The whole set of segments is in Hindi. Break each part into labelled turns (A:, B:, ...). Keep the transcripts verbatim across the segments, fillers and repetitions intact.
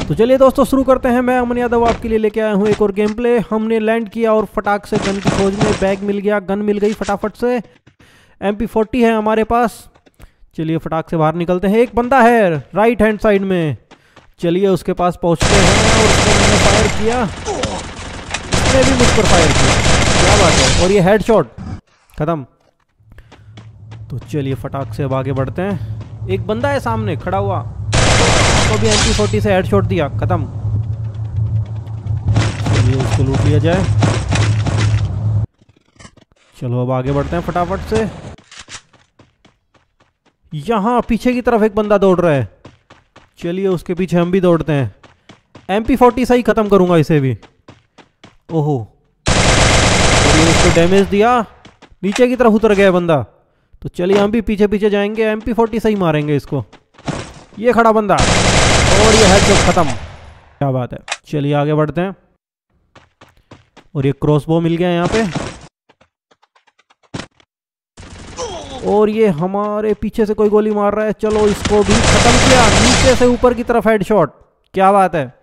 A: तो चलिए दोस्तों शुरू करते हैं। मैं अमन यादव आपके लिए लेके आया हूँ एक और गेम प्ले। हमने लैंड किया और फटाक से गन की खोज में बैग मिल गया, गन मिल गई फटाफट से। एम पी फोर्टी है हमारे पास। चलिए फटाक से बाहर निकलते हैं। एक बंदा है राइट हैंड साइड में, चलिए उसके पास पहुँचते हैं। और उसको मैंने फायर किया, उसने भी मुझ पर फायर किया, क्या बात है। और ये हेडशॉट खत्म। तो चलिए फटाक से अब आगे बढ़ते हैं। एक बंदा है सामने खड़ा हुआ, तो भी एम पी फोर्टी से हेडशॉट दिया, खत्म। चलिए उसको लूट लिया जाए। चलो अब आगे बढ़ते हैं फटाफट से। यहाँ पीछे की तरफ एक बंदा दौड़ रहा है, चलिए उसके पीछे हम भी दौड़ते हैं। एम पी फोर्टी से ही खत्म करूंगा इसे भी। ओहो, उसको डैमेज दिया, नीचे की तरफ उतर गया बंदा। तो चलिए हम भी पीछे पीछे जाएंगे, एम पी फोर्टी से ही मारेंगे इसको। ये खड़ा बंदा और ये हेडशॉट खत्म, क्या बात है। चलिए आगे बढ़ते हैं। और ये क्रॉसबो मिल गया यहाँ पे। और ये हमारे पीछे से कोई गोली मार रहा है, चलो इसको भी खत्म किया। नीचे से ऊपर की तरफ हेडशॉट, क्या बात है।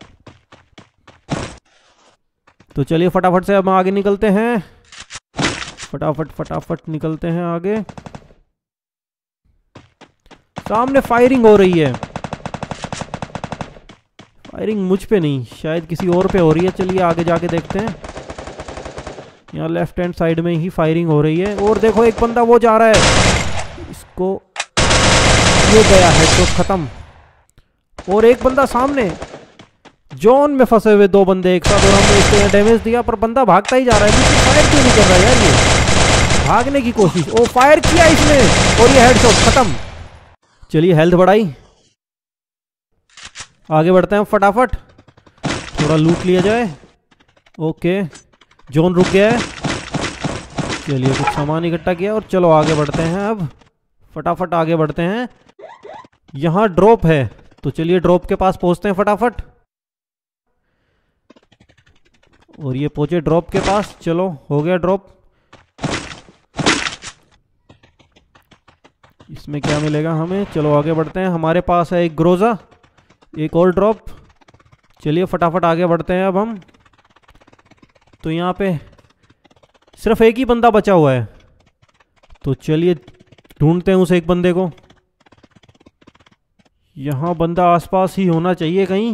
A: तो चलिए फटाफट से अब आगे निकलते हैं। फटाफट फटाफट निकलते हैं आगे। सामने फायरिंग हो रही है, फायरिंग मुझ पे नहीं, शायद किसी और पे हो रही है। चलिए आगे जाके देखते हैं। यहाँ लेफ्ट हैंड साइड में ही फायरिंग हो रही है। और देखो एक बंदा वो जा रहा है, इसको ये गया हेडशॉट खत्म। और एक बंदा सामने जोन में फंसे हुए दो बंदे एक साथ, और हमने इसको डैमेज दिया, पर बंदा भागता ही जा रहा है। मुझे फायर क्यों नहीं कर रहा है यार, ये भागने की कोशिश। ओ फायर किया इसने और ये हेडशॉट खत्म। चलिए हेल्थ बढ़ाई, आगे बढ़ते हैं फटाफट। थोड़ा लूट लिया जाए। ओके, जोन रुक गया है। चलिए कुछ सामान इकट्ठा किया और चलो आगे बढ़ते हैं। अब फटाफट आगे बढ़ते हैं। यहाँ ड्रॉप है, तो चलिए ड्रॉप के पास पहुंचते हैं फटाफट। और ये पहुंचे ड्रॉप के पास, चलो हो गया ड्रॉप। इसमें क्या मिलेगा हमें, चलो आगे बढ़ते हैं। हमारे पास है एक ग्रोजा, एक और ड्रॉप। चलिए फटाफट आगे बढ़ते हैं अब हम। तो यहाँ पे सिर्फ एक ही बंदा बचा हुआ है, तो चलिए ढूंढते हैं उस एक बंदे को। यहाँ बंदा आसपास ही होना चाहिए कहीं।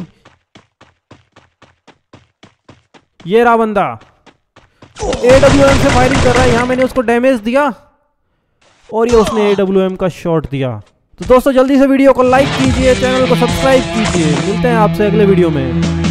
A: ये रहा बंदा, ए डब्ल्यू एम से फायरिंग कर रहा है। यहाँ मैंने उसको डैमेज दिया और ये उसने ए डब्ल्यू एम का शॉट दिया। तो दोस्तों जल्दी से वीडियो को लाइक कीजिए, चैनल को सब्सक्राइब कीजिए। मिलते हैं आपसे अगले वीडियो में।